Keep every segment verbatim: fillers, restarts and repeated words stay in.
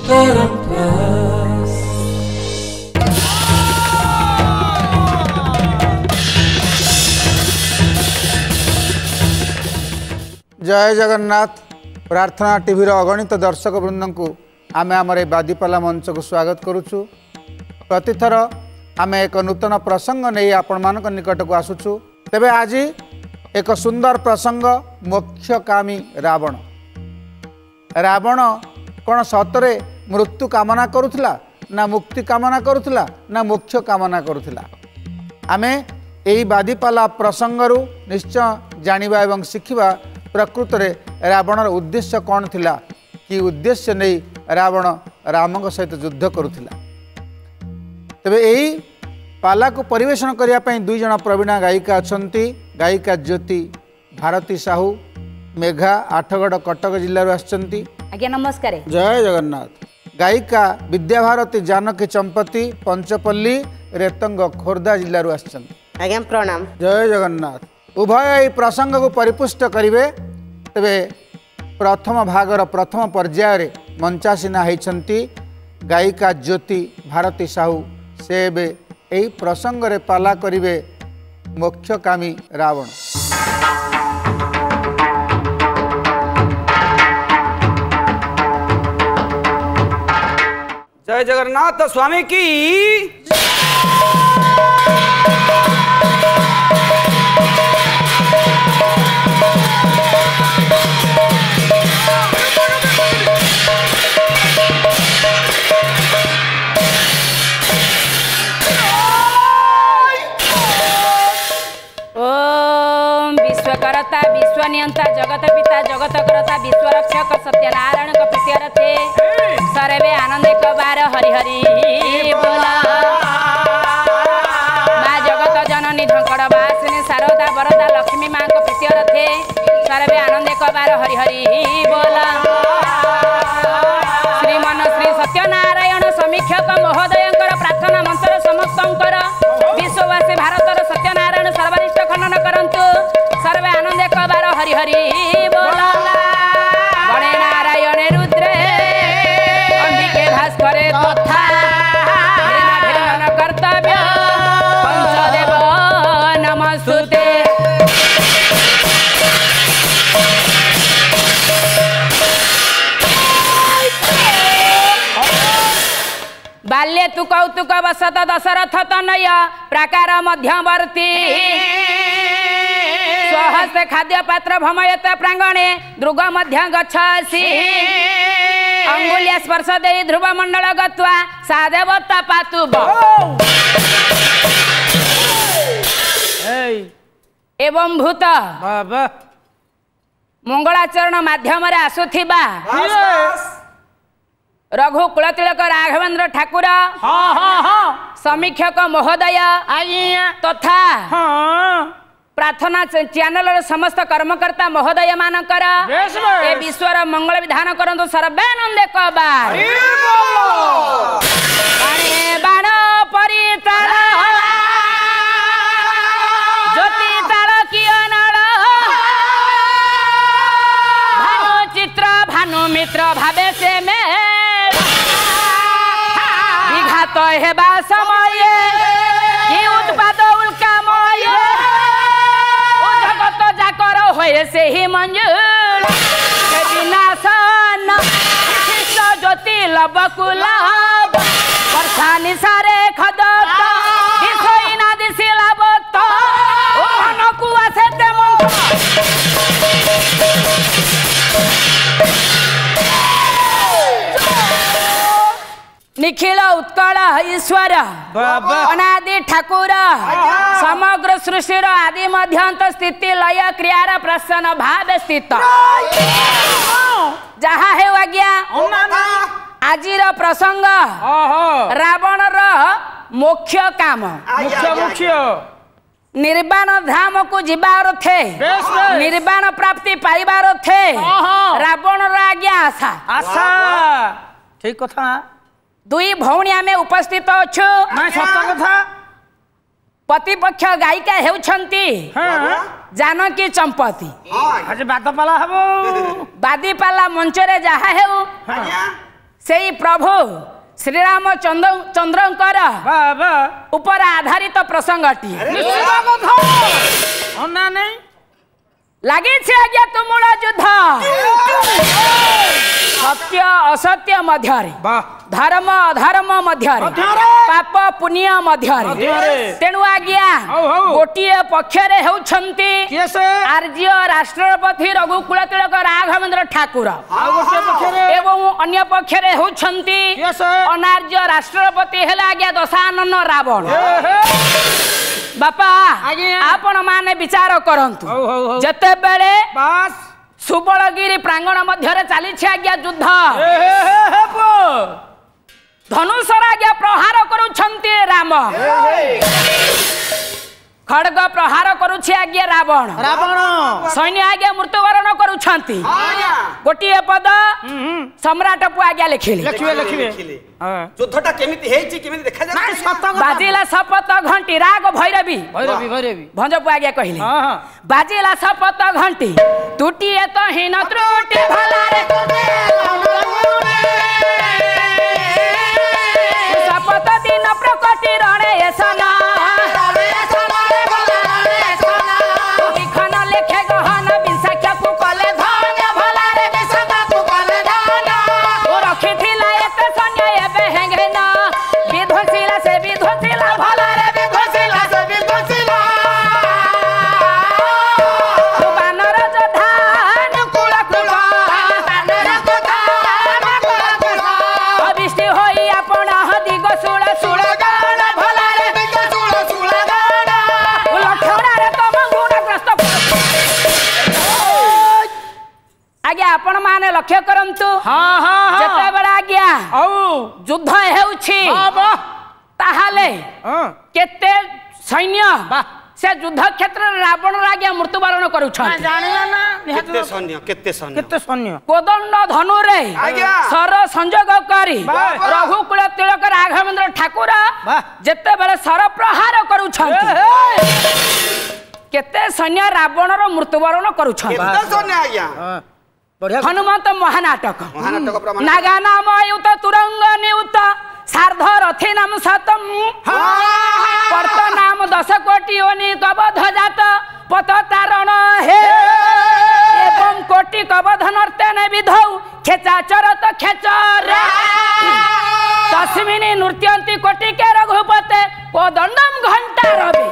जय जगन्नाथ। प्रार्थना टीवी अगणित दर्शक वृंद को आम आम बादीपाला मंच को स्वागत करुचु। प्रतिथर आम एक नूतन प्रसंग नहीं आपण मान निकट को आसुचु। तेबे आज एक सुंदर प्रसंग मोक्षकामी रावण। रावण कौन सतरे मृत्यु कामना करुला ना मुक्ति कामना करुला ना मोक्ष कामना करुला। आमे एही बादीपाला प्रसंगरू निश्चय जानिबा एवं शिखिबा प्रकृत में रावणर उद्देश्य कौन थिला, कि उद्देश्य नहीं रावण राम सहित युद्ध करुला। तेबे यही पाला को परिवेशन करने दुई जन प्रवीणा गायिका अछंती। गायिका ज्योति भारती साहू मेघा आठगढ़ कटक जिलूर आछंती। आज्ञा नमस्कार। जय जगन्नाथ। गायिका विद्याभारती जानकी चंपती पंचपल्ली रेतंग खोर्धा जिलूर आछंती। आज्ञा प्रणाम। जय जगन्नाथ। उभय यही प्रसंग को परिपुष्ट करिवे। तेबे प्रथम भागर प्रथम पर्यायर मंचासीना होती गायिका ज्योति भारती साहू। से यही प्रसंग रे पाला करिवे मोक्षकामी रावण। जय जगन्नाथ स्वामी की। विश्वकर्ता विश्वनियंता जगत पिता जगत करता विश्वरक्षक सत्यनारायण को प्रीत्यर्थे सर्वे आनंद कबार हरि हरि बोला। माँ जगत जननी ढंकड़ वासिनी शारदा वरदा लक्ष्मी माँ को प्रीत्यर्थे सर्वे आनंद कबार हरि हरि बोला। श्रीमन श्री सत्यनारायण समीक्षक महोदयंकर प्रार्थना मंत्र समस्तंकर विश्ववासी भारतर सत्यनारायण सर्वनिष्ठ खंडन करंतु सर्वे आनंद कबार हरि हरि बोला। गणे नारायण रुद्रे अंबिके भास्करे तथा कर्तव्य पंचदेव नमस्तुते। बाल्ये तु कौतुक वसत दशरथ तनय प्राकार मध्यवर्ती स्वहस्ते खाद्य पात्र भमयत प्रांगणे दृग मध्य गच्छसि अंगुल्य स्पर्श दे ध्रुव मंडल गत्वा सादेवता पातु एवं भूत मंगलाचरण माध्यम आसुथिबा रघु कुलतिलक राघवेंद्र ठाकुर समीक्षक महोदय तथा प्रार्थना चैनल समस्त कर्मकर्ता महोदय मानकर ए विश्वर मंगल विधान करंतु सर्वानंद कबार। बाण परिताल ज्योति ताल कियनल भानु चित्र भानु मित्र भावे से में विघात हेबा समय कि उत्पाद उल्कामय जगत जाकर होए से ही मंजुल विनाशन विशिष्ट ज्योति लबकुलाब वर्षा निसारे खदत दिसोइना दिसिलाबत ओहनकु आसेते निखिल उत्कल ईश्वर अनादि ठाकुर समग्र सृष्टि आदि मध्यंत स्थिति लय क्रियार प्रसन्न भाव स्थित जहा है आज्ञा आजिर प्रसंग रावणर मुख्य काम निर्वाण धाम को जीवार थे निर्वाण प्राप्ति पाइबार थे रावणर आज्ञा आशा आशा ठीक कथा। दुई भौणी आमे उपस्थित अच्छु प्रतिपक्ष गायिका हेउछंती जानकी चंपती। आज बादपाला हबो बादीपाला मंचरे जहा हेउ सेई प्रभु श्रीराम चंद्र चंद्रंकर बाबा ऊपर आधारित प्रसंगटी अन्ना नहीं लगी आज्ञा तुमुल युद्ध सत्य असत्य मध्य धर्म अधर्म मध्य पाप पुण्य मध्य तेणु आज्ञा गोटे पक्षरे होउछंती आर्य राष्ट्रपति रघुकुल तिलक राघवेंद्र ठाकुर एवं अन्य पक्षरे होउछंती अनार्य राष्ट्रपति हेले आज्ञा दशानन रावण बापा आपण माने विचार करंतु जते बेले सुबलगिरी प्रांगण मध्य चली आज्ञा युद्ध धनुषर आज्ञा प्रहार करुछंती राम खड़ग प्रहार करुछि आज्ञा रावण रावण सैन्य आज्ञा मृत्युवरण करुछंती गोटे पद सम्राट को आज्ञा लिखिले लिखिबे लिखिबे युद्धटा केमिति हेछि केमिति देखा जाय बाजिला शपथ घंटी राग भैरवी भैरवी भैरवी भंजपु आज्ञा कहिले बाजिला शपथ घंटी टूटिए तो हीन त्रुटि भला रे शपथ दिन प्रकटि रणे एसना आपण माने लक्ष्य करंतु हां हां जते बड़ा आज्ञा औ युद्ध हेउछि ताहाले केते सैन्य से युद्ध क्षेत्र रावण आज्ञा मृत्युवरण करूछन जानिला ना केते सैन्य केते सैन्य केते सैन्य कोदंड धनु रे सर संजोग करी रघुकुल तिलक राघवेंद्र ठाकुर जते बेले सर प्रहार करूछन केते सैन्य रावण रो मृत्युवरण करूछन केते सैन्य आज्ञा हनुमंत महानाटक नागा नाम युत तुरंग नियुत सार्ध रथी नाम सतम पर्त नाम दश कोटि ओनि कबध जात पथ तारण हे एवं कोटि कबध नर्तन विधौ खेचा चरत खेचर तस्मिनि नृत्यंती कोटि के रघुपते कोदंडम घंटा रवि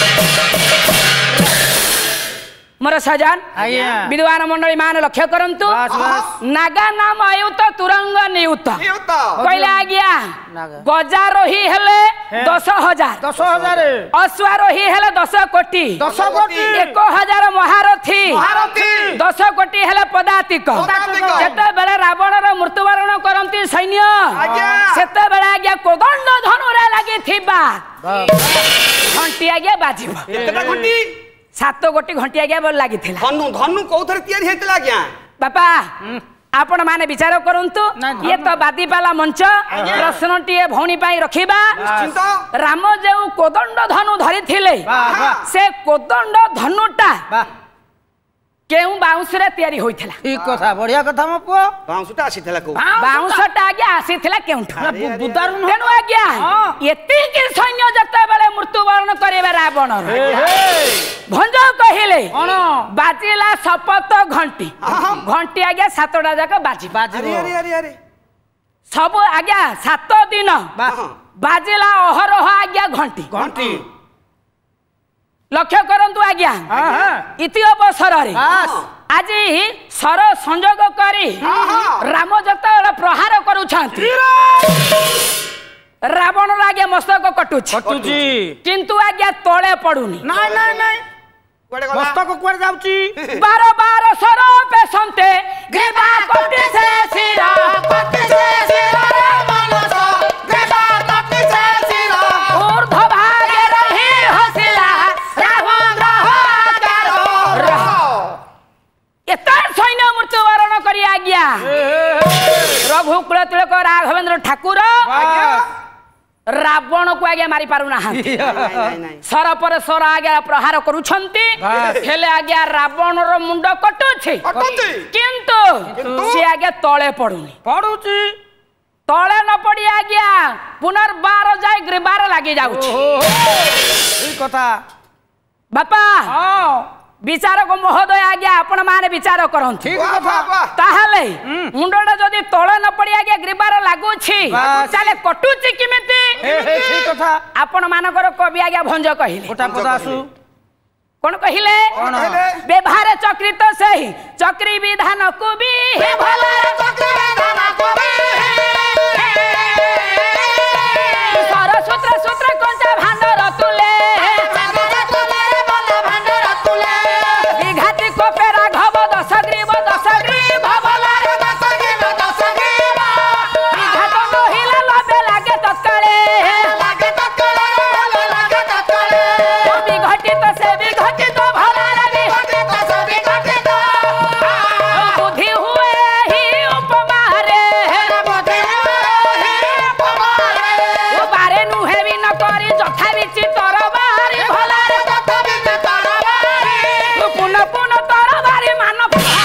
मोर सजान विद्वान मंडली मान लक्ष्य करंतु नागा नाम आयुत तुरंग नियुत कहले आज्ञा गजारोही हेले दस हजार दस हजार अश्वारोही हेले दस कोटी दस कोटी एक हजार महारथी दस कोटी हेले पदातिक जेते बेले रावण रो मृत्युवरण करंती सैन्य सेते बेले आज्ञा कोदंड धनुरे लागि थिबा घंटी आज्ञा बाजिबो केतेटा घंटी सात गोटी घंटी आज्ञा बोल लगी धनु धनु कोथर तयारी हेतला आज्ञा बापा आपण माने विचार करंतु ये तो बादीपाला मंच प्रश्न टीए भौणी पाई रखिबा राम जेउ कोदंड धनु धरि थिले से कोदंड धनुटा केउ बाउंस रे तयारी होइथला ठीक कथा बढ़िया कथा म पुओ बाउंसटा आसीथला को बाउंसटा आज्ञा आसीथला केउठा बुदारुन तेनु आज्ञा एति कि सैन्य जते बेले मृत्युवरण करिबे रावण भंज कहिले बाजिला शपथ घंटी घंटी आज्ञा सातटा जाक बाजी अरे अरे अरे अरे सब आज्ञा सात दिन बाजिला अहरह आज्ञा घंटी घंटी लक्ष्य करंतु आज्ञा इति अवसर रे आज सर संजोग करी राम जत प्रहार करूछंती रावण आज्ञा मस्तक कटुछि कटुछि किंतु आज्ञा तळे पडुनी नाही नाही नाही मस्तक कुआर जाउछि बार बार सर पेसंते ग्रीवा कटि से सिरा कटि से सिरा मनस ग्रीवा कटि से सिरा ऊर्ध भागे रही हसिला रावण रह एता सैन्य मृत्युवरण करी आज्ञा रघुकुल तिलक राघवेंद्र ठाकुर रावण को आगे मारी पारु ना सर पर सर आगे प्रहार करूछंती हेले आगे रावण रो मुंड कटुछि किंतु से आगे तळे पडुनी पडुछि पुनर्बार जाए ग्रीबार लगी जाउछि कथा बापा विचारक महोदय आज्ञा आपण माने विचार करंतु ठीक कथा ताहले मुंडटा जदी तळे न पड़ी आज्ञा ग्रीबार लागुछि चाले कटुछि किमिति ठीक कथा आपण मानकर कवि आज्ञा भंज कहिले ओटा पदा आसु कोन कहिले व्यवहार चक्रित सही चक्री विधान को भी हे भला चक्री विधान को भी सरसूत्र सूत्र कोंचा भांडर तुले विघाती कोपेरा घब दश ग्रीव दश ग्रीव भला दश ग्रीव दश ग्रीव विघात नहिला लबे लागे तत्काले लागे तत्काले लागे तत्काले विघटित से विघटित भला रे विघटित से विघटित बुद्धि हुए ही उपमा रे बुद्धि हुए ही उपमा रे बारे नुहे भी न करी जथा बिचि तरबारी भला रे जथा बिचि तरबारी पुन पुन तरबारी मान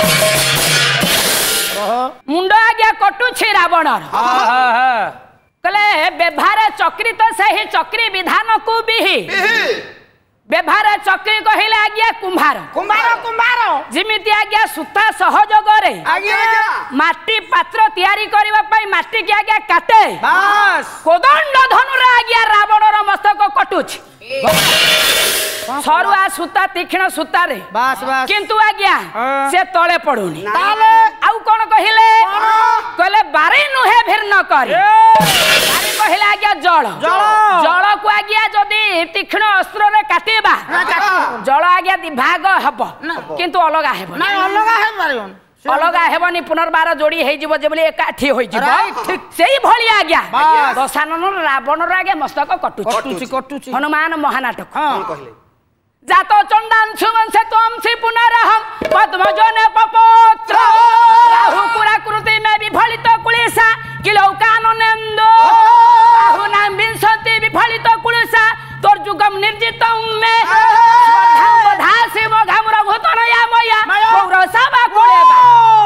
मुंड आज्ञा कटुछि रावण कले व्यवहार चक्रित सही चक्री विधान को बिहि व्यवहार चक्री कहिले आज्ञा कुंभार कुंभार कुंभार जिमिति आज्ञा सुता सहयोग रे आज्ञा माटी पात्र तयारी करबा पई माटी के आज्ञा काटे बस कोदंड धनुर आज्ञा रावणर मस्तक कटुछि सरुआ सुता तीक्ष्ण सुता रे बस बस किंतु आज्ञा से तळे पडुनी ताले आउ कोन कहिले कहले बारे नुहे भिर न करी बारे कहिले आज्ञा जल जल को आज्ञा जदी तीक्ष्ण अस्त्र रे काटेबा जल आज्ञा दिभाग हबो किंतु अलगा हेबो ना अलगा हे मारियन अलगा हेबनी पुनर्बार जोड़ी हे जीव जेबली एकाठी होई जीव ठीक सेही भली आज्ञा दशानन रावण रे आज्ञा मस्तक कटुछि कटुछि कटुछि हनुमान महानाटक हां कहले जातो चंडांशु वंश त्वमसि पुनरहं पद्मजन पपोत्र राहु कुराकृति में विफलित कुलेसा किलौकानंदो बाहुना विंशति विफलित कुलेसा तोर जुगम निर्जितम में स्वर्धाम बधासि मोघामुर भूतनया मया पौरसभा कुलेबा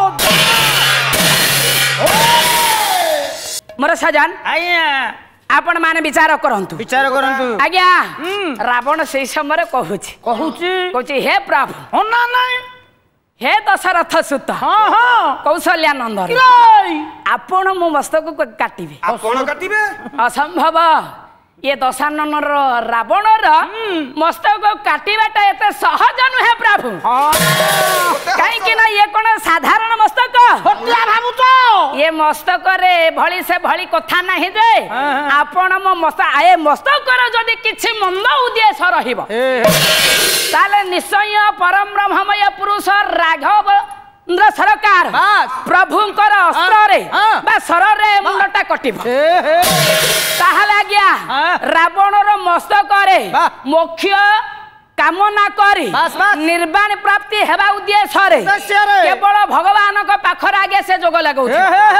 मोर सजन आज्ञा आपण माने विचार करंतु विचार करंतु आज्ञा रावण से समय कहूची कहूची कहूची हे प्रभु हो ना नहीं हे दशरथ सुत हां हां कौशल्या नंदन आपण मो मस्तक को काटिबे आपण काटिबे असंभव ये दशानन रावण मस्तक काटिबाटा एते सहज नुहे प्रभु कहीं कि ना ये कोन साधारण मस्तक होटला भाबु तो ये मस्तक रे भली से भली कथा नाही जे आपण मो मस्त आए मस्तक रे जदी किछि मंद उद्देश्य रहिबो ताले निश्चय परम ब्रह्ममय पुरुष राघव इंद्र सरकार प्रभुंकर अस्त्र रे बा सर रे मुंडटा कटिबो ताहाले आज्ञा रावणर मस्तक रे मोक्ष कामना करी निर्वाण प्राप्ति हेबा उद्देश्य रे केवल भगवान को पाखर आगे से जोग लागौ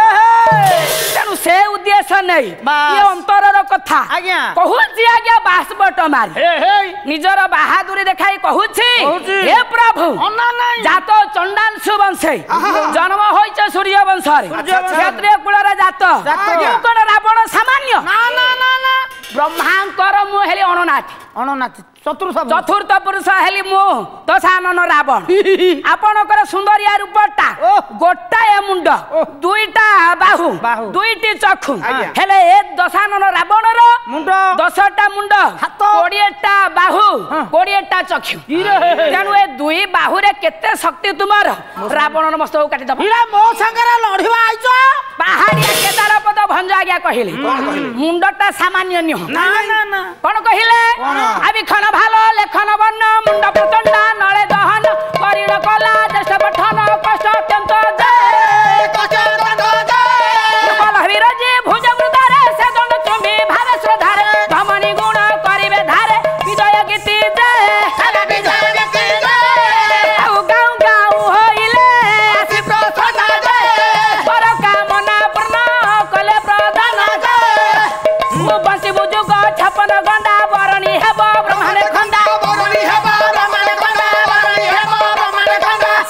तेनु से उद्देश्य नै ये अंतरर कथा कहूची आज्ञा बासबट मारी निजर बहादुरी देखाई कहूची हे प्रभु जातो चंडांशु वंशे जन्म होइछ सूर्य वंश रे क्षत्रिय कुल रे जात कोन रावण सामान्य ना ना ना ना ब्रह्मांकर मु हेली अननाथी अननाथी चतुर्थ चतुर्थ पुरुष हेली मु दशानन रावण आपणकर सुंदरिया रूपटा गोटाए मुंड दुईटा बाहु दुईटी चक्षु हेले ए दशानन रावणर मुंड दशटा मुंड कोड़ीएटा बाहु कोड़ीएटा चक्षु तेणु ए दुई बाहु रे केते शक्ति तुमर रावणर मस्तक काटी दब इरा मो संगरा लढिवा आइछ पहाड़िया केदार पद भंज आज्ञा कहिले मुंडटा सामान्य निह ना ना ना कोन कहिले आबि खन भालो लेखन वर्ण मुंड प्रचंडा नळे दहन करिण कला देश पठन कष्ट अत्यंत जय कष्ट अत्यंत जय कल विरजी भुज मृदारे से दंड चुंबी भावे श्रद्धारे धमनी गुण करिवे धारे विजय गीति जय हरे विजय गीति जय आउ गाउ गाउ होइले आसी प्रसन्न जय पर कामना पूर्ण कले प्रदान जय मु बंसी बुजुग छपन गंडा बरणी हेब ब्रह्मांड खंडा बरणी हेब ब्रह्मांड खंडा बरणी हेब ब्रह्मांड खंडा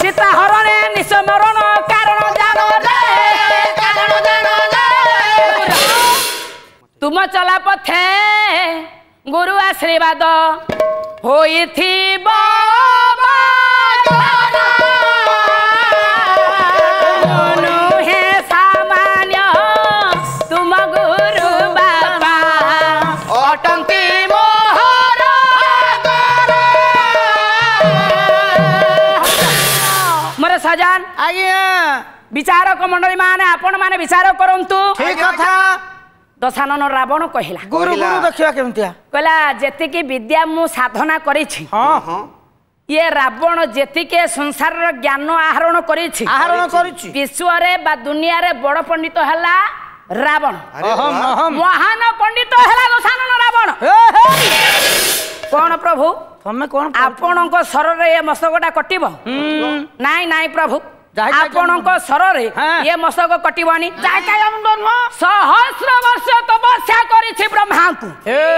तुम चला पथे गुरु आशीर्वाद होइथिबो नुहे सामान्य तुम गुरु बाबा अटंती मोहर मोर सजान आज्ञा विचारक मंडली माने आपण माने विचार करंतु ठीक कथा दशानन रावण कहिला गुरु गुरु देखिया केमतिया कहला जेतिकी विद्या मु साधना करिछि हां हां ये रावण जेतिके संसार ज्ञान आहरण करिछि आहरण करिछि विश्व रे बा दुनिया रे बड़ पंडित हला रावण अहम अहम महान पंडित हला दशानन रावण कौन प्रभु तमे कोन आपणक सर रे ये मस्तकटा कटिबो नाइ नाइ प्रभु आपणक सर रे ये मस्तक कटिबनी सहस्र वर्ष तपस्या करिछि ब्रह्मा को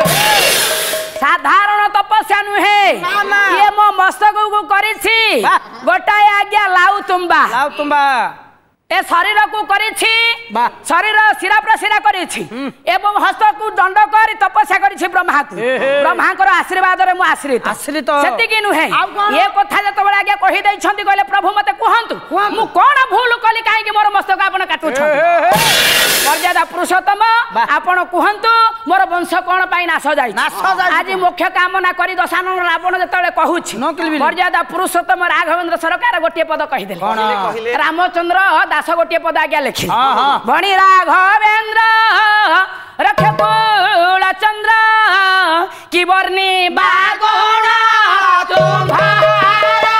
साधारण तपस्या नुहे ये मो मस्तक को करिछि गोटाए आज्ञा लाउ तुम्बा लाउ तुम्बा ए शरीर को करिछि शरीर शिरा प्रशिरा करिछि एवं हस्त को दंड करी तपस्या करिछि ब्रह्मा को ब्रह्मा कर आशीर्वाद रे मु आश्रित आश्रित सेति कि नुहे ये कथा जत बडा आज्ञा कहि दै छथि कहले प्रभु मते कहंतु मु कोन भूल कली काहे कि मोर मस्तक आपण काटु छथि मर्यादा पुरुषोत्तम आपण कहंतु मोर वंश कोन पाई नाश जाई आज मुख्य कामना करी दशानन रावण जतले कहूछि मर्यादा पुरुषोत्तम राघवेंद्र सरकार गोटे पद कहि देले रामचंद्र दास गोटे पद आज्ञा लिखि भणी राघवेंद्र रख कुल चंद्र की वर्णी बागोड़ा तुम्हारा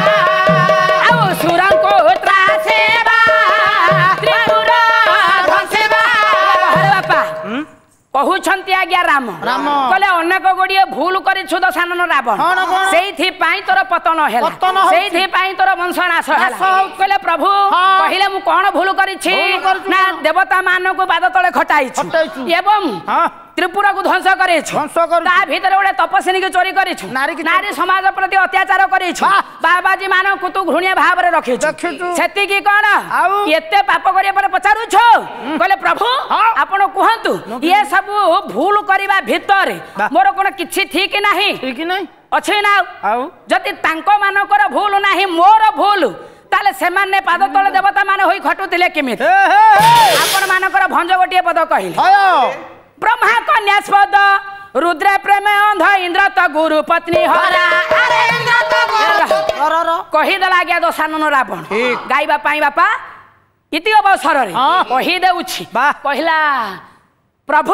आओ सुरं को त्रासेवा त्रिपुरा धसेवा अरे बापा कहउछंती आज्ञा राम कहले अनेक गोडिए भूल करिछु दशानन रावण सेइथि पाई तोर पतन हेला सेइथि पाई तोर वंशनाश हेला कहले प्रभु कहिले मु कोन भूल करिछि ना देवता मान को बाद तळे खटाइछु एवं त्रिपुरा को ध्वंस करेछु ता भीतर गोटे तपस्विनी के चोरी करेछु नारी समाज प्रति अत्याचार करेछु बाबाजी मान को तू घृण्य भाव रे रखेछु सेति की कोन एते पाप करिया पर पचारुछु कहले प्रभु आपण कहंतु ये सब भूल करिबा भीतर मोर कोन किछि ठीक नाही ठीक नाही अछि ना जति तांको मानकर भूल नाही मोर भूल ताले सेमाने पाद तळे देवता माने होई खटुतिले किमित आपण मानकर भंज गोटिए पद कहिल ब्रह्मा कन्यास्पद रुद्र प्रेम अंध इंद्र त गुरु पत्नी हरा अरे इंद्र त गुरु कहि देला गया दशानन रावण गाइबा पाई बापा इति अवसर रे कहि देउछि कहिला प्रभु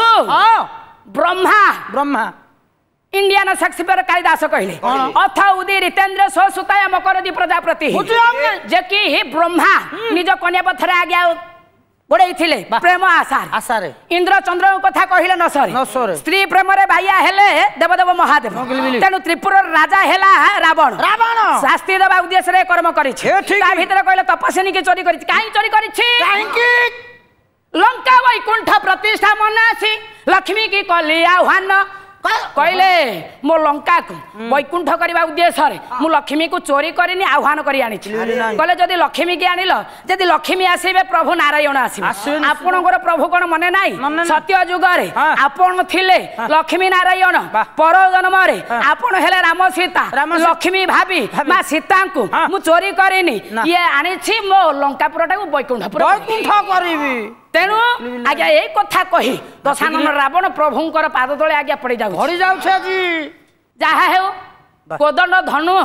ब्रह्मा ब्रह्मा इंडियन शेक्सपियर कालिदास कहले अथ उदी रितेंद्र सो सुताय मकरदी प्रजापति जे कि ब्रह्मा निज कन्या पथरे आज्ञा गोड़े थिले प्रेम आसार आसारे इंद्र चंद्र कथा कहिले न सरे स्त्री प्रेम रे भाइया हेले देवदेव महादेव तेनु त्रिपुर राजा हेला रावण रावण शास्ति देवा उद्देश्य रे कर्म करिछि ता भीतर कहले तपस्विनी के चोरी करिछि काई चोरी करिछि काई की लंका वैकुंठ प्रतिष्ठा मनासी लक्ष्मी की कली आह्वान कहले मो लंका को वैकुंठ करबा उद्देश्य रे मु लक्ष्मी को चोरी करिनी आह्वान करी आनी कहले जदी लक्ष्मी के आनिल जदी लक्ष्मी आसीबे प्रभु नारायण आसीबे आपनकर प्रभु कोन मने नाही सत्य युग रे आपन थिले लक्ष्मी नारायण पर जन्म रे आपन हेले राम सीता लक्ष्मी भाभी मा सीता को मु चोरी करिनी ये आनी छी मो लंकापुरटा को वैकुंठपुर वैकुंठ करिबी तेणु आज्ञा यही कथा कही दशानन रावण प्रभुंकर पाद तले आज्ञा पड़ी जाउ पड़ी जाउछ जी जहा हेउ कोदंड धनु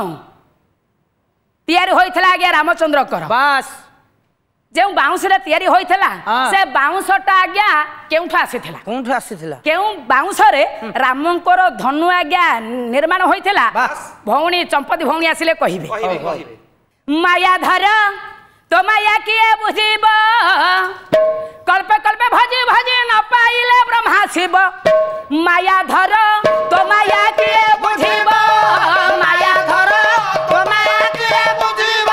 तैयारी होइथला आज्ञा रामचंद्र कर बस जे बाउंस रे तैयारी होइथला से बाउंसटा आज्ञा केउठ आसीथला कोउठ आसीथला केउ बाउंस रे रामंकर धनु आज्ञा निर्माण होइथला भौणी चंपती भौणी आसिले कहिबे माया धर तो माया किए बुझीब कल्पे कल्पे भजी भजी न पाइले ब्रह्मा शिव माया धर तो माया किए बुझीब माया धर तो माया किए बुझीब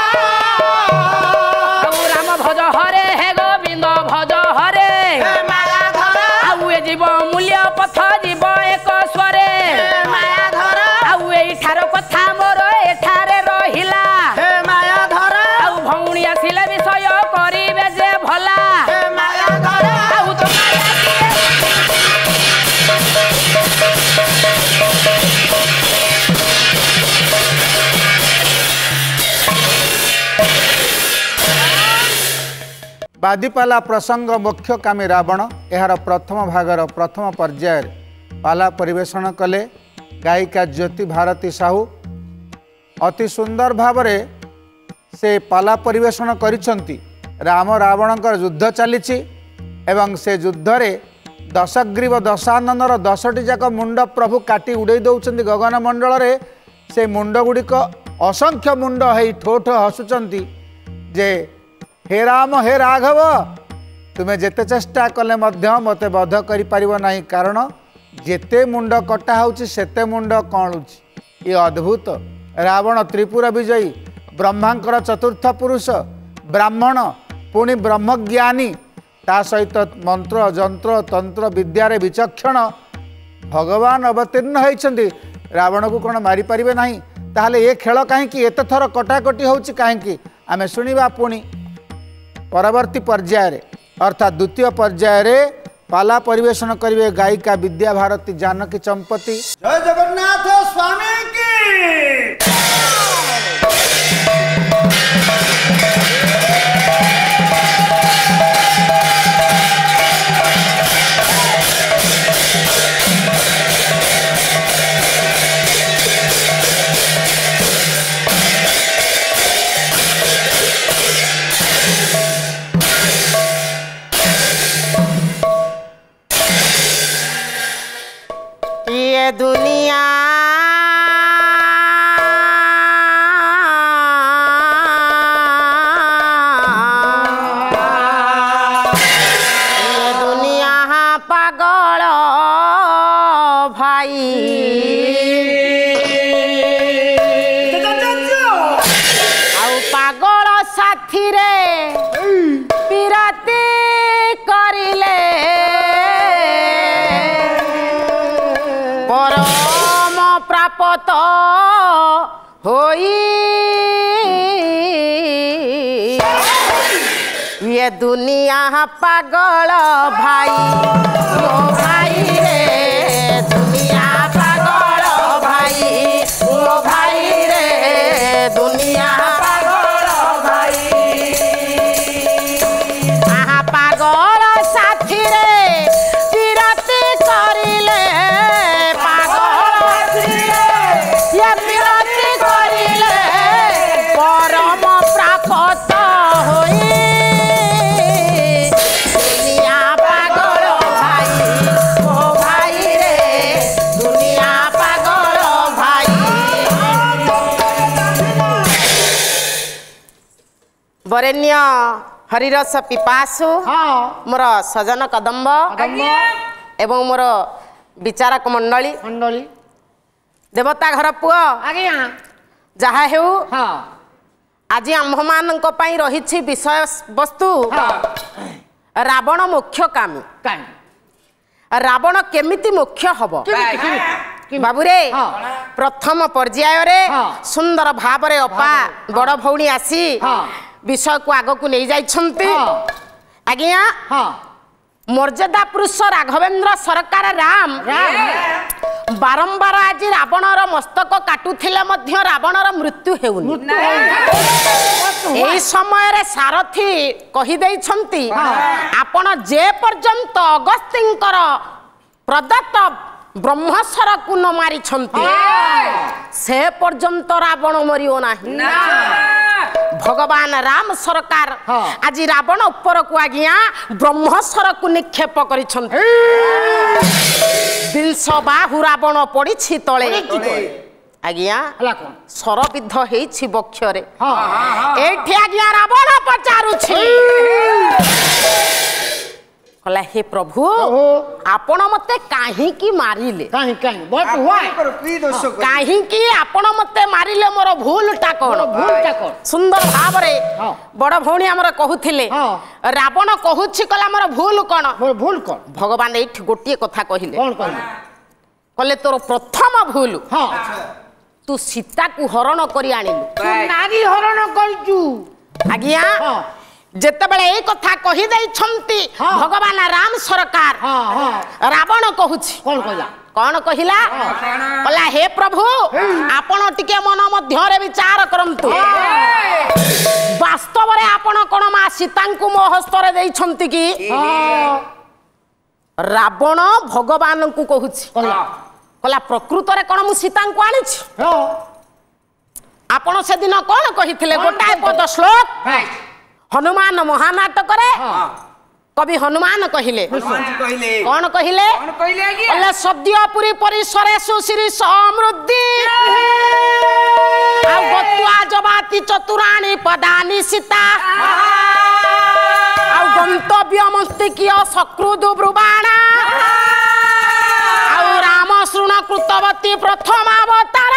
राम भज हरे हे गोविंद भज हरे माया धर आउ ए जीव मूल्य पथ जीव एक स्वरे माया धर आउ ए ठार कथा मोर एठारे रहिला माया धर आउ भौणी आसिले विषय करिबे जे भला माया धर आउ तो माया किए बादीपाला प्रसंग मुख्य कामी रावण यार प्रथम भागर प्रथम पर्याय पाला परिवेषण कले गायिका ज्योति भारती साहू अति सुंदर भाव से पाला परिवेषण करिसंती। राम रावणकर युद्ध चली एवं से युद्ध रे दशग्रीव दशाननर दशटी जाक मुंड प्रभु काटी उड़े दौरान गगन मंडल रे से मुंड गुड़िक असंख्य मुंड है ठो ठो हसुचंती जे हे राम हे राघव तुम्हें जेते चेष्टा कले मध्य मते बध करि परिबो नाही कारण जेते मुंड कटा होउची सेते मुंड कणुची। ये अद्भुत रावण त्रिपुरा विजयी ब्रह्मांकर चतुर्थ पुरुष ब्राह्मण पुणी ब्रह्मज्ञानी ता सहित मंत्र जंत्र तंत्र विद्यारे विचक्षण भगवान अवतीर्ण होइछन्ति। रावण को कौन मारी पारिबे नाही ताहले ये खेल कहीं एत थर कटाकटी होउची कहीं आमे सुनिबा पुणी परवर्ती पर्याय अर्थात द्वितीय पर्याय पाला परिवेषण करिवे गायिका विद्या भारती जानकी चंपती। जय जगन्नाथ स्वामी की ये दुनिया ये दुनिया पागल भाई आउ पागल साथी रे पिराती करिले परम प्राप्त होई ये दुनिया पागल भाई ओ भाई रे दुनिया पागल भाई ओ भाई रे दुनिया पागल भाई आहा पागल साथी रे पिराती करिले ये विरति करिले परम प्राप्त होई दुनिया पागल भाई ओ भाई रे दुनिया पागल भाई। वरेण्य हरिरस पिपासु मोर सजन कदम्ब एवं मोर विचारक मंडली मंडली देवता घर पुओ आज्ञा जहा हेउ आज आम्भ मान रही विषय वस्तु रावण मुख्य कामी रावण केमिति मुख्य हब बाबूरे प्रथम पर्याय रे सुंदर भाव रे अपा बड़ भौणी आसी विषय को आग को नहीं जाइछन्ति आज्ञा मर्यादा पुरुष राघवेंद्र सरकार राम बारंबार आज रावणर मस्तक काटुथिले मध्य रावणर मृत्यु हेउनी एही समय रे सारथी कहि दैछन्ति आपण जे पर्यंत अगस्त्यंकर प्रदत्त ब्रह्मस्वर को न मारी छन्ति से पर्यंत रावण मरियो नाही भगवान राम सरकार आज रावण ऊपर को आज्ञा ब्रह्मस्वर को निक्षेप करिछन्ति बिंश बाहु रावण पड़ी तले आज्ञा सरबिध हेछि बक्षरे एठी आज्ञा रावण पचारुछि कहला हे प्रभु आपण मते काहे की मारिले काहे काहे व्हाट व्हाई काहे की आपण मते मारिले मोर भूलटा कोन भूलटा कोन सुंदर भाव रे बड़ भौणी हमर कहूथिले रावण कहूछि कहला मोर भूल कोन मोर भूल कोन भगवान एठी गोटिए कथा कहिले कोन कहले कहले तोर प्रथम भूल हां तू सीता को हरण करी आनिलु तू नारी हरण करजु आज्ञा जेते बेले ए कथा कहि दै छंती भगवान राम सरकार रावण कहूछि कोन कहला कौन कहिला कहला हे प्रभु आपण टिके मन मध्य विचार करंतु वास्तव रे आपण कोन मा सीता को मो हस्तर देइछंती कि रावण भगवान को कहूछि कहला प्रकृत रे कोन मु सीता को आनिछि आपण से दिन कोन कहिथिले गोटाए पद श्लोक हनुमान महानाटक रे कवि हनुमान कहिले कौन कहिले कहले सद्यपुरी परिसरे सुश्री समृद्धि आ गत्वा जबाति चतुराणी पदानि सीता आ गंतव्य मस्तिकीय सकृदु ब्रुवाणा आ राम शृण कृतवती प्रथम अवतार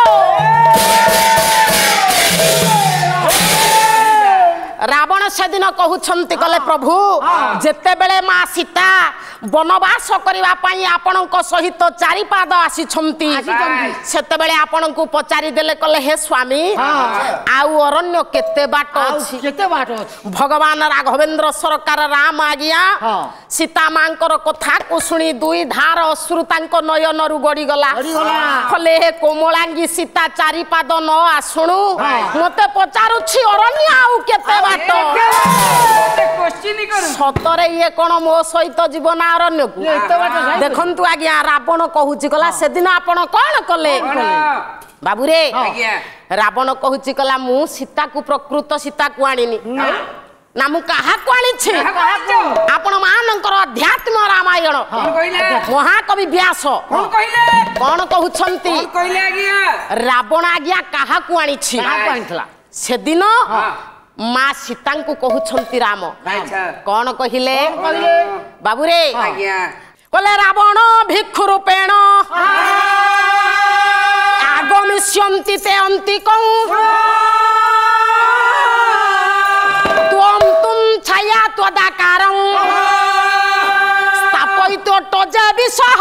रावण से दिन कहउछंती कले प्रभु जेते बेले मा सीता वनवास करबा पई आपणक सहित चारि पाद आसीछंती सेते बेले आपणक पचारि देले कले हे स्वामी आउ अरण्य केते बाट अछि केते बाट अछि भगवान राघवेंद्र सरकार राम आगिया सीता मांकर कथा को सुनी दुई धार अश्रु तांक नयन रु गडी गला कले हे कोमलांगी सीता चारि पाद न आसुणु मते पचारुछि अरण्य आउ केते सतरे ये कौन मो सहित जीवन अरण्य को देखंतु आज्ञा रावण कहूची कला से दिन आपण कौन कले बाबू रे रावण कहूची कला मु सीता को प्रकृत सीता को आनिनी ना मु कहा को आनी छी आपण मानकर अध्यात्म रामायण महाकवि व्यास कोन कहिले कोन कहउछंती कोन कहिले आज्ञा रावण आज्ञा कहा को आनी छी से दिन माँ सीता को कहउछंती राम कौन कहिले बाबू रे कहले रावण भिक्षु रूपेण आगमिष्यन्ति ते अंतिकं त्वं तुम छाया त्वदाकारं स्थापयितो टजे विसह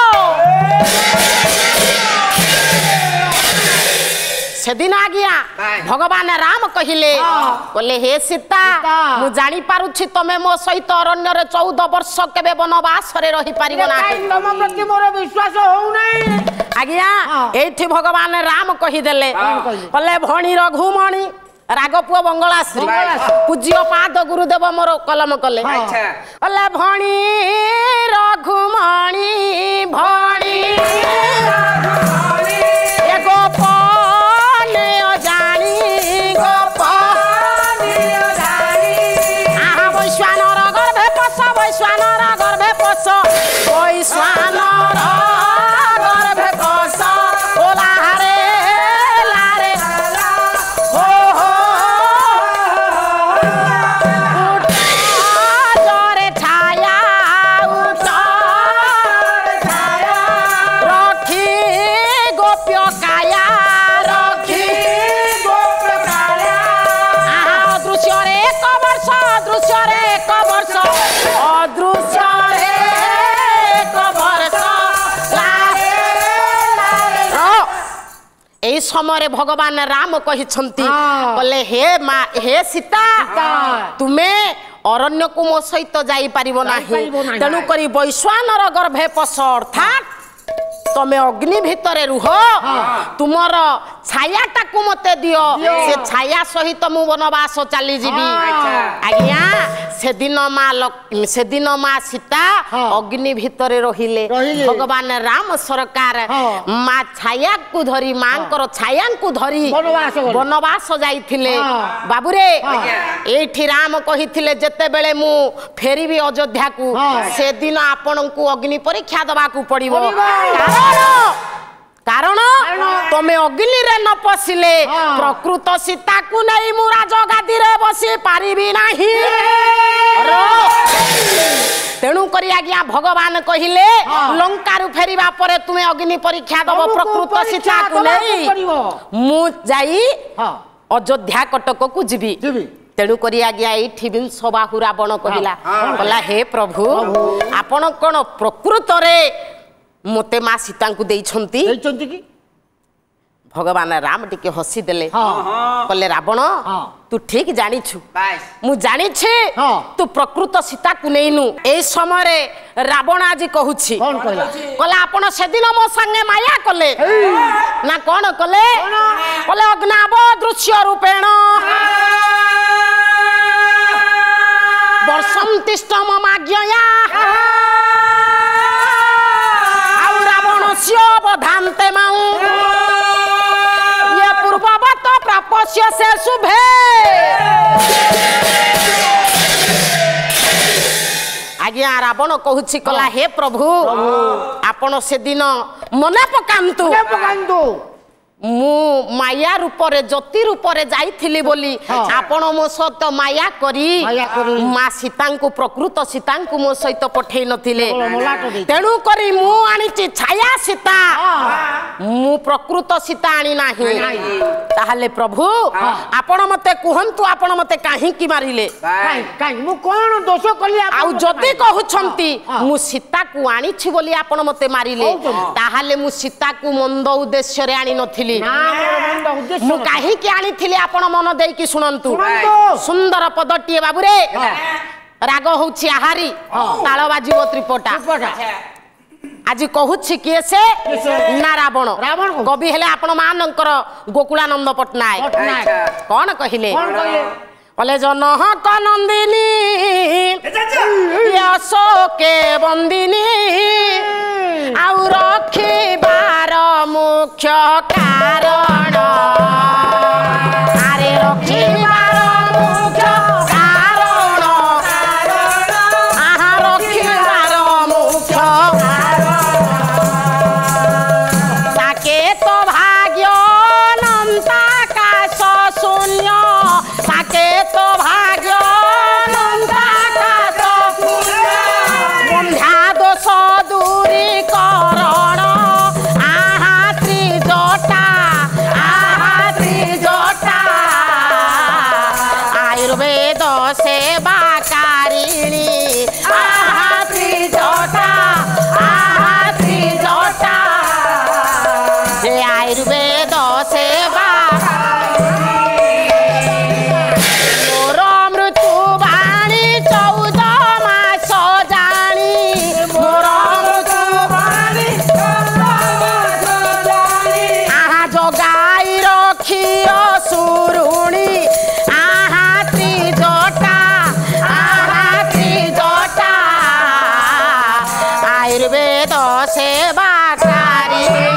सेदिन आज्ञा भगवान राम कहिले बोले हे सीता मु जानी पारुछि तमे मो सहित अरण्य रे चौदह वर्ष केबे वनवास रे रही पारिबो ना तम प्रति मोर विश्वास होउ नै आज्ञा एठी भगवान राम कहि देले बोले भणी रघुमणि रागपुआ बंगलाश्री पूज्य पाद गुरुदेव मोर कलम कले बोले भणी रघुमणि भणी एगो समय भगवान राम कहिछंती बोले हे मा हे सीता तुम्हें अरण्य को मो सहित जाई परिबो नाही तेनु करी वैश्वानर गर्भे पस अर्थात तमे अग्नि भितरे रुह तुमर छायाटा को मते दियो से छाया सहित मु वनवास चली जीवी आज्ञा से दिन मा से दिन मा सीता अग्नि भितरे रहिले भगवान राम सरकार मा छाया को धरी मांकर छाया को धरी वनवास जाइथिले बाबू रे एठी राम कहिथिले जते बेले मु फेरीबी अयोध्या को से दिन आपन को अग्नि परीक्षा दबा को पड़िबो कारण तमे अग्नि रे न पसिले प्रकृत सीता को नहीं मु राजगादी रे बसी पारिबी नाही तेणु करी आज्ञा भगवान कहिले लंका रु फेरिबा परे तुमे अग्नि परीक्षा दब प्रकृत सीता को नहीं मु जाई अयोध्या कटक को जीवी तेणु करी आज्ञा एठी बिंश बाहु रावण कहिला कहला हे प्रभु आपण कोन प्रकृत रे मोते माँ सीता को देइछंती देइछंती की भगवान राम टिके हसी देले कहले रावण तू ठीक जानिछु मु जानिछे तू प्रकृत सीता को नेइनु ए समय रे रावण आज कहूछि कोन कहला कहला आपण सेदिन मो संगे माया कले ना कोन कले कहले अग्नाव दृश्य रूपेण वर्षम तिष्ठ मम आज्ञया आउ रावणस्य वधान्ते माउ पूर्ववत प्रापस्य से शुभे आज्ञा रावण कहूछि कला हे प्रभु आपण से दिन मने पकांतु मु माया रूप रे ज्योति रूप रे जाइथिली बोली आपण मो सहित माया करी मां सीता को प्रकृत सीता को मो सहित पठेई नथिले तेणु करी मु आनिछि छाया सीता मु प्रकृत सीता आनी नाही ताहले प्रभु आपण मते कुहंतु आपण मते काहे की मारिले काहे काहे मु कोन दोष कली आ जदी कहउछंती मु सीता को आनिछि बोली आपण मते मारिले ताहले मु सीता को मंद उद्देश्य रे आनी नथिली मु काहे की आनी थिले आपण मन देई की सुनंतु सुंदर पदटिए बाबू रे राग होछि आहारी ताळ बाजिबो त्रिपटा आज कहूछि किए से ना रावण रावण कवि हेले आपण मानकर गोकुलानंद पटनायक कौन कहिले कले जनक नंदिनी अशोके बंदिनी आउ रखिबार मुख्य कारण आरे रखिबार मुख्य कारण आहा रखिबार मुख्य साकेत भाग्य अनंताकाश शून्य साकेत भाग्य अनंताकाश बंध्या दोष दूरीकरण आहा त्रिजटा आहा त्रिजटा आयुर्वेद सेवाकारिणी आहा त्रिजटा आहा त्रिजटा हे आयुर्वेद सेवा मोर मृत्यु बाणी चौद मास जानी मोर मृत्यु बाणी आहा जगाई रखियो सुरुणी आहा त्रिजटा आहा त्रिजटा आयुर्वेद सेवाकारिणी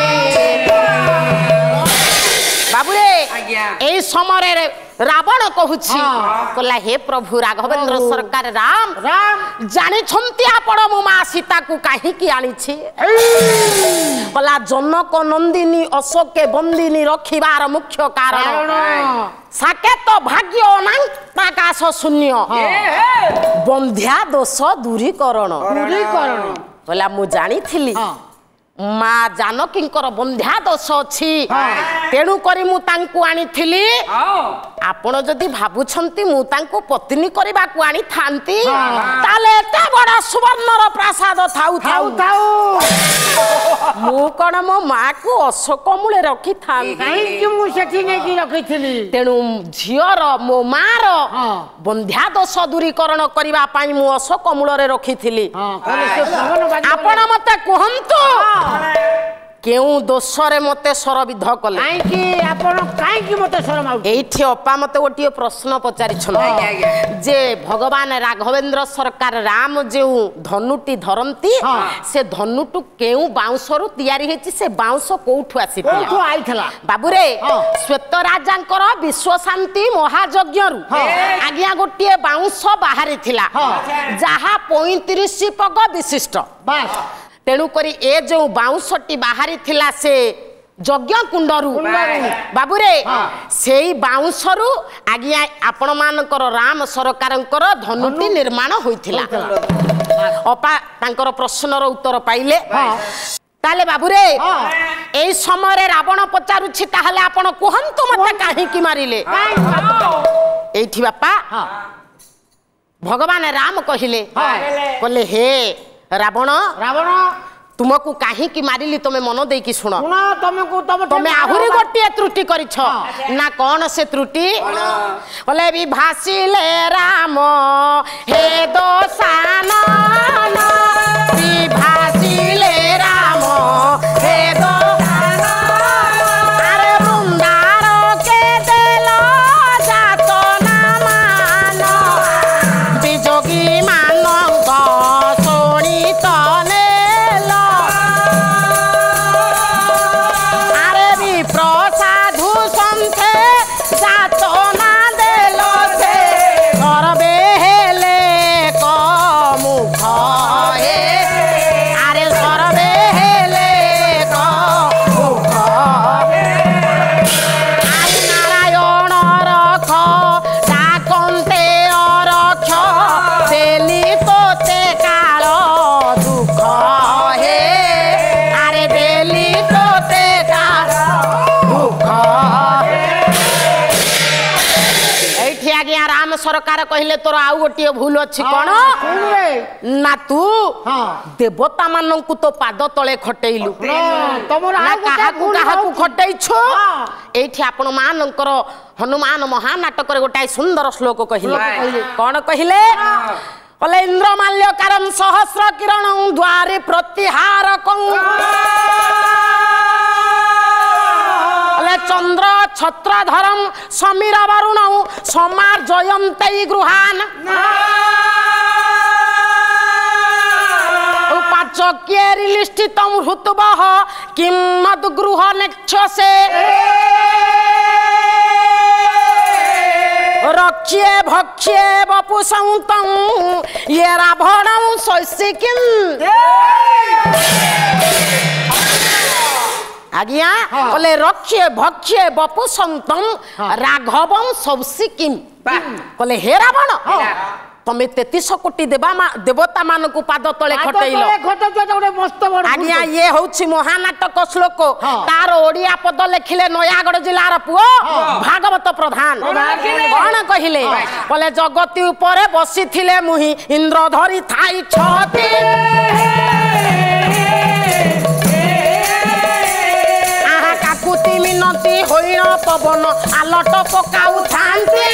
बाबूरे ए समय रे रावण कहूछि कहला हे प्रभु राघवेंद्र सरकार राम राम जानि छंती आपण मो मां सीता को काहे की आनी छी कहला जनक नंदिनी अशोके बंदिनी रखिबार मुख्य कारण साकेत भाग्य अनंताकाश शून्य बंध्या दोष दूरीकरण दूरीकरण कहला मु जानी थिली माँ जानकींकर बंध्या दोष अछि तेणु करी मु तांकु आनी थिली आपण जदि भाबुछंती मु तांकु पत्नी करबा को आनी थांती ताले एते बड़ा सुवर्णर प्रासाद थाउ थाउ थाउ मु कोन मो मां को अशोक मूले रखी थांती काहे कि मु सेठी नै की रखिथिली तेणु झियर मो मार बंध्या दोष दूरीकरण करबा पई मु अशोक मूल रे रखिथिली आपण मते कहंतु केउ दोषरे मते सरविध कले काहे कि आपण काहे कि मते शरम आउ एठी अपा मते गोटिए प्रश्न पचारि छन जे भगवान राघवेंद्र सरकार राम जेउ धनुटी धरंती से धनुटु केउ बाउंसरु तयारी हेची से बाउंस कोठु आसीथिला कोठु आइथला बाबू रे श्वेत राजांकर विश्व शांति महायज्ञरु आज्ञा गोटिए बाउंस बाहरी थिला जहा पैंतीस पग विशिष्ट बस तेणु करी ए जो बाउंसटी बाहरी थिला से यज्ञ कुंडरू बाबू रे सेई बाउंसरु आज्ञा आपण मानकर राम सरकारंकर धनुटी निर्माण होइथिला अपा तांकर प्रश्नर उत्तर पाइले ताले बाबू रे एई समय रे रावण पचारुछि ताहले आपण कहंतु मते काहे की मारिले एठी बापा भगवान राम कहिले कहले हे रावण रावण तुमको कहीं की मारिली तुम मन दे कि शुण तुमको तुम आहुरी गोटे त्रुटि कर ना कौन से त्रुटि बोले भी भासिले राम हे दोसान भी भासिले राम हे दोसान अरे वृंदार के देल जात ना मान बिजोगी मानंग शोणी तने प्रसाधु संथे जात ना देल से करबे हेले क मुख हे अरे करबे हेले क मुख आरे नारायण रख डाकन्ते अरक्ष देली तोते काल दुख हे अरे देली तोते काल एठी आज्ञा राम सरकार कहले तोर आउ गोटे भूल अच्छी कौन ना तू देवता मानंकु तो पाद तले खटेइलु ना काहाकु काहाकु खटेइछो एठी आपण मानंकर हनुमान महानाटक रे गोटाई सुंदर श्लोक कहिले कौन कहिले बोले इंद्रमाल्य कारम सहस्र किरण द्वारे प्रतिहार कं चंद्र छत्रधरम समीर वरुण समार जयंते गृहान उपाचक्येरिलिष्टितं हृतुवः किं मद्गृह नेक्षसे रक्ष्ये भक्ष्ये वपुसंतं ये रावणं शैसिकिं आज्ञा बोले रक्ष्ये भक्ष्ये वपुसंतं राघवं शौसिकिं बोले हे रावण तमे तैंतीस कोटी देवा देवता मान को पाद तले खटेइल आज्ञा ये होछि महानाटक श्लोक तार ओडिया पद लिखिले नयागढ़ जिलार पुओ भागवत प्रधान कौन कहिले बोले जगति ऊपर बसिथिले मुहि इंद्र धरि थाई छति काकुति मिनती होइण पवन आलट पकाउ थांती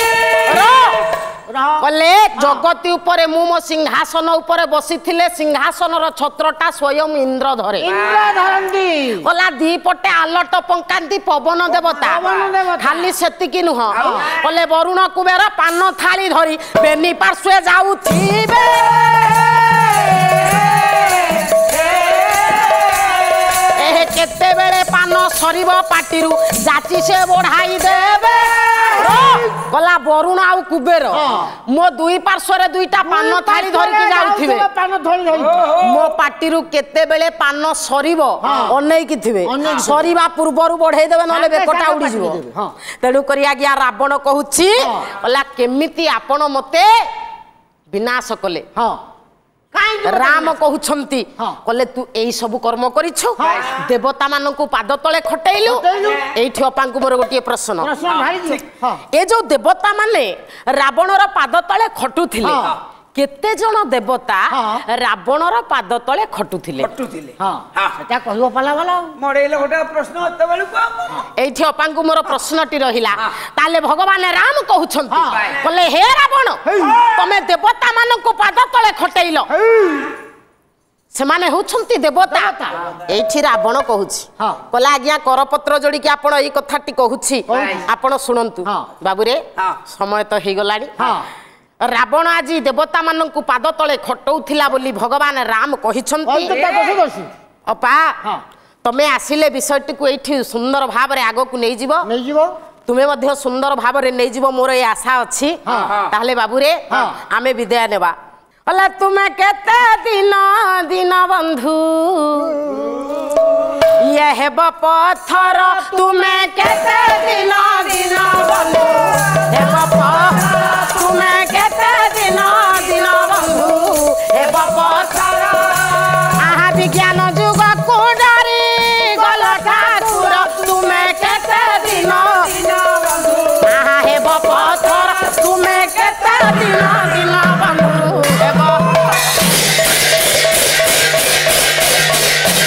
बोले जगति ऊपर मु मो सिंहासन ऊपर बसिथिले सिंहासन र छत्रटा स्वयं इंद्र धरे इंद्र धरंती बोला दी पटे आलट पंकांती पवन देवता खाली सेतिकी नुह बोले वरुण कुबेर पान थाली धरी बेनी पार्श्वे जाउथिबे एहे केते बेले पान सरीब पाटिरु जाची से बढ़ाई देबे गला वरुण आउ कुबेर मो दुई पार्श्व दुईटा पान थाली धरिकी जाउथिबे मो पाटिरु केते बेले पान सरीब अनेकी थिबे सरीबा पूर्वरु बढ़ाई देबे नले बेकटा उडी जिवो तेणु करी आज्ञा रावण कहूछि गला केमिति आपण मते विनाश कले राम कहउछंती कले तू एई सब कर्म करिछु देवता मान को पाद तले खटेइलु एठी अपांकु मोर गोटे प्रश्न ए जो देवता माने रावण रो पाद तले खटुथिले केते जण देवता रावण रो पाद तले खटुथिले खटुथिले हां सेटा कहबो पाला वाला मोरेले गोटे प्रश्न अत बेलु को एठी अपांकु मोर प्रश्नटी रहिला ताले भगवान राम कहउछंती कले हे रावण तमे देवता मान को पाद तले खटेइलो से माने होछंती देवता एठी रावण कहूछि कला आज्ञा करपत्र जोडी के आपण एई कथाटी कहूछि आपण सुनंतु बाबू रे समय तो हे गलाडी रावण आज देवता मान को पाद तले खटौथिला बोली भगवान राम कहिछंती अपा तमे आसिले विषयटी को एठी सुंदर भाव रे आगो को नै जीवो नै जीवो तुमे मध्य सुंदर भाव रे नै जीवो मोर ए आशा अछि ताहले बाबू रे आमे विदाय नेबा अला तुमे केते दिन दिन बंधु ये हेब पत्थर तुमे केते दिन दिन बंधु हेब पत्थर तुमे केते दिन दिन बंधु हेब पत्थर आहा विज्ञान जुग को डरी गल ठाकुर तुमे केते दिन दिन बंधु आहा हेब पत्थर तुमे केते दिन दिन बंधु हेब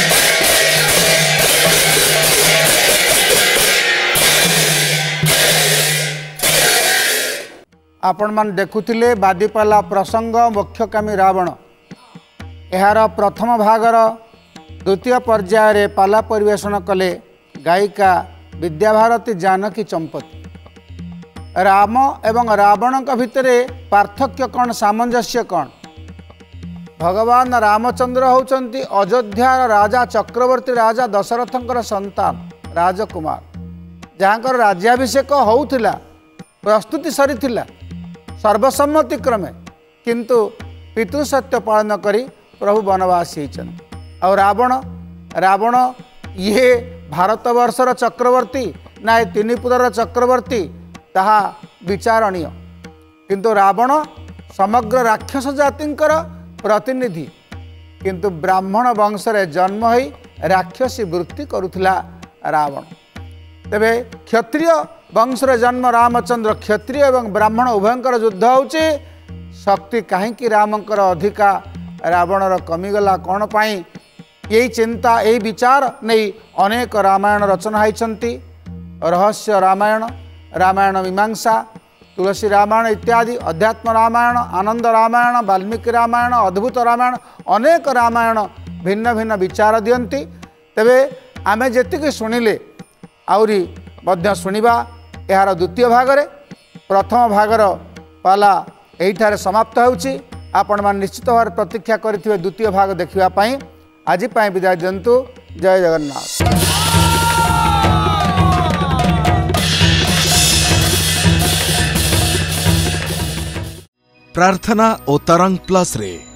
आपण मान देखुथिले बादीपाला प्रसंग मोक्षकामी रावण यार प्रथम भागर द्वितीय पर्याय पाला परिवेशन कले गायिका विद्याभारती जानकी चंपती। राम एवं रावण भितर पार्थक्य कौन सामंजस्य कौन? भगवान रामचंद्र होउचंती अयोध्यार राजा चक्रवर्ती राजा दशरथंकर संतान राजकुमार जहाँकर राज्याभिषेक होउथिला प्रस्तुति सरीथिला सर्वसम्मति क्रमे किंतु पितृसत्य पालन करी प्रभु वनवासी होइचंती। और रावण रावण ये भारतवर्षर चक्रवर्ती ना ये तीन पुतर चक्रवर्ती ताहा विचारणीय किंतु रावण समग्र राक्षस जातिंकर प्रतिनिधि किंतु ब्राह्मण वंश रे जन्म होई राक्षसी वृत्ति करुथिला रावण। तेबे क्षत्रिय वंश रे जन्म रामचंद्र क्षत्रिय एवं ब्राह्मण उभयंकर युद्ध होउची शक्ति काहेकि रामंकर अधिका रावणर कमिगला कौन पाई यही चिंता यही विचार नहीं अनेक रामायण रचना होइछंती। रहस्य रामायण रामायण मीमांसा तुलसी रामायण इत्यादि अध्यात्म रामायण आनंद रामायण वाल्मीकि रामायण अद्भुत रामायण अनेक रामायण भिन्न भिन्न विचार दियंती। तेबे आमे जेतिक शुणिले आउरी मध्य शुणिबा यार द्वितीय भागरे प्रथम भागर पाला एठारे समाप्त होउची। आपण मान निश्चित भाव प्रतीक्षा करिथिबे द्वितीय भाग देखिबा पई। आज पई विदाय दियंतु। जय जगन्नाथ। प्रार्थना और तरंग प्लस रे